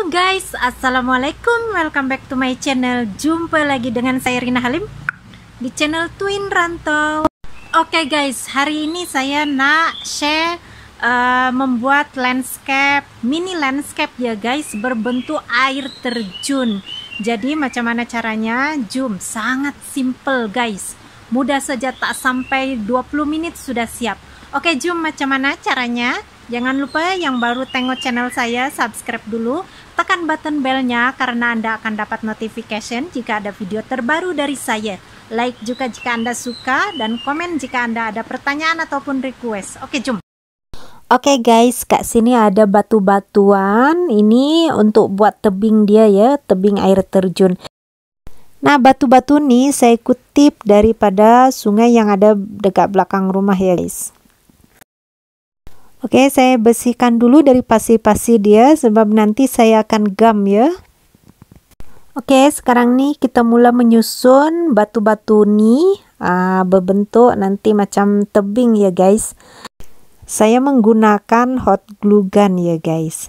Guys, assalamualaikum, welcome back to my channel. Jumpa lagi dengan saya Rina Halim di channel Twin Rantau. Oke guys, hari ini saya nak share membuat landscape, mini landscape ya guys, berbentuk air terjun. Jadi macam mana caranya? Jom, sangat simple guys, mudah saja, tak sampai 20 menit sudah siap. Oke, jom macam mana caranya. Jangan lupa yang baru tengok channel saya, subscribe dulu, tekan button belnya karena Anda akan dapat notification jika ada video terbaru dari saya. Like juga jika Anda suka, dan komen jika Anda ada pertanyaan ataupun request. Oke, jom. Oke guys, kat sini ada batu-batuan. Ini untuk buat tebing dia ya, tebing air terjun. Nah, batu-batu nih saya kutip daripada sungai yang ada dekat belakang rumah ya guys. Oke, saya bersihkan dulu dari pasir-pasir dia sebab nanti saya akan gam ya. Oke, sekarang nih kita mula menyusun batu-batu nih berbentuk nanti macam tebing ya guys. Saya menggunakan hot glue gun ya guys.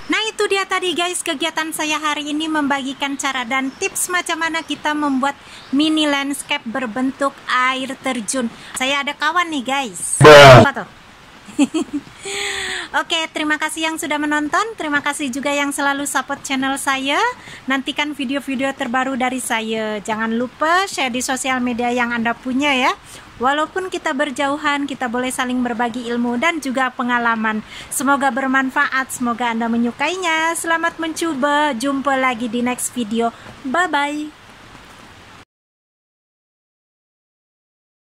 Nah itu dia tadi guys, kegiatan saya hari ini membagikan cara dan tips macam mana kita membuat mini landscape berbentuk air terjun. Saya ada kawan nih guys. Apa tuh? Oke, terima kasih yang sudah menonton. Terima kasih juga yang selalu support channel saya. Nantikan video-video terbaru dari saya. Jangan lupa share di sosial media yang Anda punya ya. Walaupun kita berjauhan, kita boleh saling berbagi ilmu dan juga pengalaman. Semoga bermanfaat, semoga Anda menyukainya. Selamat mencoba, jumpa lagi di next video. Bye-bye.